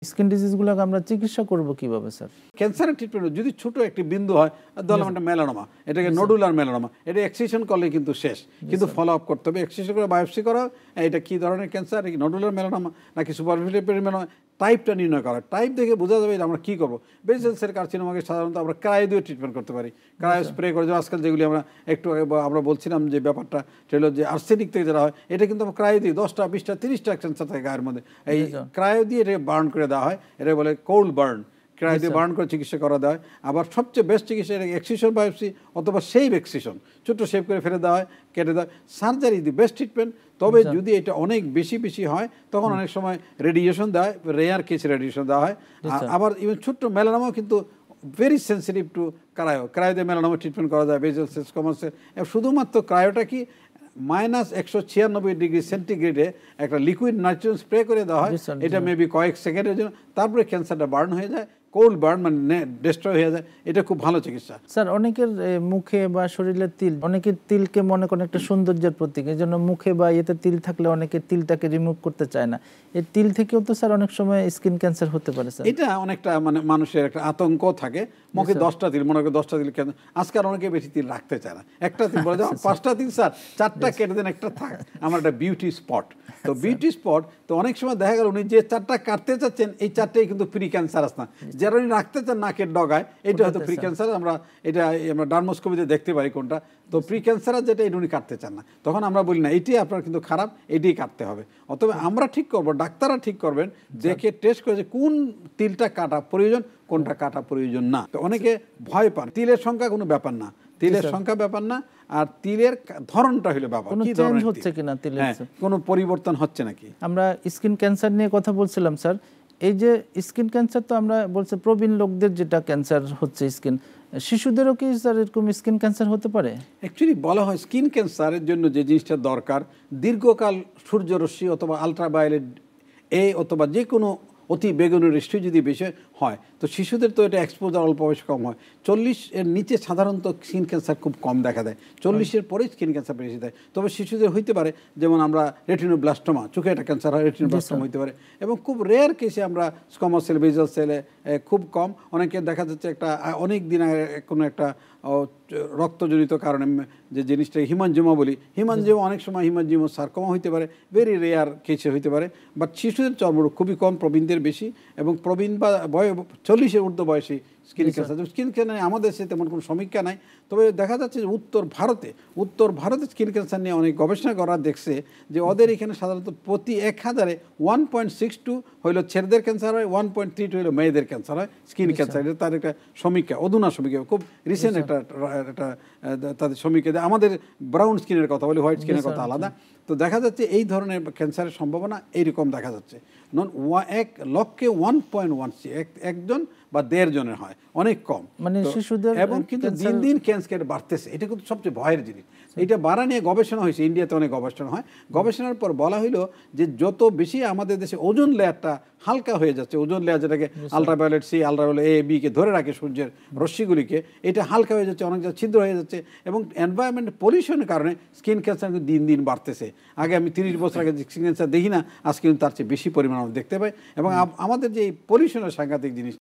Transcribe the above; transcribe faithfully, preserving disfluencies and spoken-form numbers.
Skin ডিজিজগুলোকে আমরা চিকিৎসা করব কিভাবে স্যার? ক্যান্সারের ট্রিটমেন্ট যদি ছোট একটি বিন্দু হয়, ধরলাম একটা মেলানোমা, এটাকে নোডুলার মেলানোমা, এটা এক্সিশন করলে কিন্তু শেষ, কিন্তু ফলো আপ করতে হবে। এক্সিশন করে বায়োপসি করা, এটা কি ধরনের ক্যান্সার, নোডুলার মেলানোমা নাকি সুপারফিশিয়াল মেলানোমা, টাইপটা নির্ণয় করা। টাইপ দেখে বোঝা যাবে আমরা কী করবো। বেসেল সেল কার্সিনোমাকে সাধারণত আমরা ক্রায়ো দিয়ে ট্রিটমেন্ট করতে পারি, ক্রায়ো স্প্রে করে। আজকাল যেগুলি আমরা একটু আমরা বলছিলাম যে ব্যাপারটা সেটা যে আর্সেনিক থেকে যেটা হয়, এটা কিন্তু আমরা ক্রায়ো দিই, দশটা বিশটা তিরিশটা ক্যান্সার থাকে গায়ের মধ্যে, এই ক্রায়ো দিয়ে এটা বার্ন করে দেওয়া হয়, এটা বলে কোল্ড বার্ন, ক্রায়ো দিয়ে বার্ন করে চিকিৎসা করা দেওয়া হয়। আবার সবচেয়ে বেস্ট চিকিৎসা এটা এক্সিশন বায়োপসি অথবা শেভ এক্সিশন, ছোট্ট শেভ করে ফেলে দেওয়া হয়, কেটে দেওয়া হয়। Surgery the best treatment. তবে যদি এটা অনেক বেশি বেশি হয় তখন অনেক সময় রেডিয়েশন দেওয়া হয়, রেয়ার কেসে রেডিয়েশন দেওয়া হয়। আবার ইভেন ছোট্ট মেলানোমাও কিন্তু very sensitive to cryo, cryo দিয়ে মেলানোমা ট্রিটমেন্ট করা যায়। বেসেল সেল স্কোমাসের শুধুমাত্র ক্রায়োটা কি মাইনাস একশো ছিয়ানব্বই ডিগ্রি সেন্টিগ্রেডে একটা লিকুইড নাইট্রোজেন স্প্রে করে দেওয়া হয়, এটা মেবি কয়েক সেকেন্ডের জন্য, তারপরে ক্যান্সারটা বার্ন হয়ে যায়, কোল্ড বার্ন মানে ডিস্ট্রয় হয়ে যায়। এটা খুব ভালো চিকিৎসা। স্যার অনেকের মুখে বা শরীরে তিল, অনেকের তিলকে মনে করেন একটা সৌন্দর্যের প্রতীক, এই জন্য মুখে বা ইয়েতে তিল থাকলে অনেকে তিলটাকে রিমুভ করতে চায় না। এই তিল থেকেও তো স্যার অনেক সময় স্কিন ক্যান্সার হতে পারে স্যার। এটা অনেকটা মানে মানুষের একটা আতঙ্ক থাকে, মুখে দশটা তিল, মনে করে দশটা তিল কেন, আজকাল অনেকে বেশি তিল রাখতে চায় না, একটা তিল বলে যে পাঁচটা তিল স্যার, চারটা কেটে দেন, একটা থাক, আমার একটা বিউটি স্পট। তো বিউটি স্পট তো অনেক সময় দেখা গেল উনি যে চারটা কাটতে চাচ্ছেন এই চারটাই কিন্তু প্রি ক্যান্সারাস না, যারা উনি রাখতে চান নাকের ডগায়, এটা হয়তো প্রি ক্যান্সার। আমরা এটা আমরা ডার্মোস্কোপিতে দেখতে পারি কোনটা। তো প্রি ক্যান্সারাস যেটা, এটা উনি কাটতে চান না, তখন আমরা বলি না এটি আপনার কিন্তু খারাপ, এটিই কাটতে হবে। অথবা আমরা ঠিক করবো, ডাক্তাররা ঠিক করবেন, দেখে টেস্ট করে যে কোন তিলটা কাটা প্রয়োজন, কোনটা কাটা প্রয়োজন না। তো অনেকে ভয় পান, তিলের সংখ্যা কোনো ব্যাপার না, তিলের সংখ্যা ব্যাপার না, আর তিলের ধরনটা হলো ব্যাপার, কি ধরনের হচ্ছে কিনা তিলের কোনো পরিবর্তন হচ্ছে নাকি। আমরা স্কিন ক্যান্সার নিয়ে কথা বলছিলাম স্যার, এই যে স্কিন ক্যান্সার তো আমরা বলছি প্রবীণ লোকদের যেটা ক্যান্সার হচ্ছে স্কিন, শিশুদেরও কি স্যার এরকম স্কিন ক্যান্সার হতে পারে? অ্যাকচুয়ালি বলা হয় স্কিন ক্যান্সারের জন্য যে জিনিসটা দরকার, দীর্ঘকাল সূর্যরশ্মি অথবা আলট্রাভায়োলেট এ অথবা যে কোনো অতি বেগুনি রশ্মি যদি বেশি হয়, তো শিশুদের তো এটা এক্সপোজার অল্প বয়সে কম হয়। চল্লিশ এর নিচে সাধারণত স্কিন ক্যান্সার খুব কম দেখা দেয়, চল্লিশের পরেই স্কিন ক্যান্সার বেশি দেয়। তবে শিশুদের হইতে পারে, যেমন আমরা রেটিনোব্লাস্টোমা, চোখে একটা ক্যান্সার হয়, রেটিনোব্লাস্টোমা হইতে পারে, এবং খুব রেয়ার কেসে আমরা স্কোমা সেল, বেসাল সেলে খুব কম। অনেকে দেখা যাচ্ছে একটা অনেক দিন আগে কোনো একটা রক্তজনিত কারণে যে জিনিসটা হিমানজিওমা বলি, হিমানজিওমা অনেক সময় হিমানজিওমা সার্কোমা হইতে পারে, ভেরি রেয়ার কেসে হইতে পারে। বাট শিশুদের চর্মরোগ খুবই কম, প্রবীণদের বেশি, এবং প্রবীণ বা বয় চল্লিশের ঊর্ধ্ব বয়সী স্কিন ক্যান্সার। স্কিন ক্যান্সার আমাদের দেশে তেমন কোনো সমীক্ষা নাই, তবে দেখা যাচ্ছে যে উত্তর ভারতে উত্তর ভারতে স্কিন ক্যান্সার নিয়ে অনেক গবেষণা করা দেখছে যে ওদের এখানে সাধারণত প্রতি এক হাজারে ওয়ান পয়েন্ট সিক্স টু হইল ছেলেদের ক্যান্সার হয়, ওয়ান পয়েন্ট থ্রি টু হইল মেয়েদের ক্যান্সার হয়, স্কিন ক্যান্সার। এটা তার একটা সমীক্ষা, অধুনা সমীক্ষা, খুব রিসেন্ট একটা একটা তাদের সমীক্ষা। আমাদের ব্রাউন স্কিনের কথা বলি, হোয়াইট স্কিনের কথা আলাদা। তো দেখা যাচ্ছে এই ধরনের ক্যান্সারের সম্ভাবনা এইরকম দেখা যাচ্ছে, নন এক লক্ষে ওয়ান পয়েন্ট ওয়ান একজন বা দেড় জনের হয়, অনেক কম মানে শিশুদের। এবং কিন্তু দিন দিন ক্যান্সার বাড়তেছে, এটা কিন্তু সবচেয়ে ভয়ের জিনিস। এটা বাড়া নিয়ে গবেষণা হয়েছে, ইন্ডিয়াতে অনেক গবেষণা হয়। গবেষণার পর বলা হইলো যে যত বেশি আমাদের দেশে ওজোন লেয়ারটা হালকা হয়ে যাচ্ছে, ওজোন লেয়ার যেটাকে ultraviolet C, ultraviolet A B কে ধরে রাখে সূর্যের রশ্মিগুলিকে, এটা হালকা হয়ে যাচ্ছে, অনেক জায়গায় ছিদ্র হয়ে যাচ্ছে, এবং এনভায়রনমেন্ট পলিউশনের কারণে স্কিন ক্যান্সার কিন্তু দিন দিন বাড়তেছে। আগে আমি তিরিশ বছর আগে স্কিন ক্যান্সার দেখি না, আজকে কিন্তু তার চেয়ে বেশি পরিমাণ আমরা দেখতে পাই। এবং আমাদের যে পলিউশনের সাংঘাতিক জিনিস,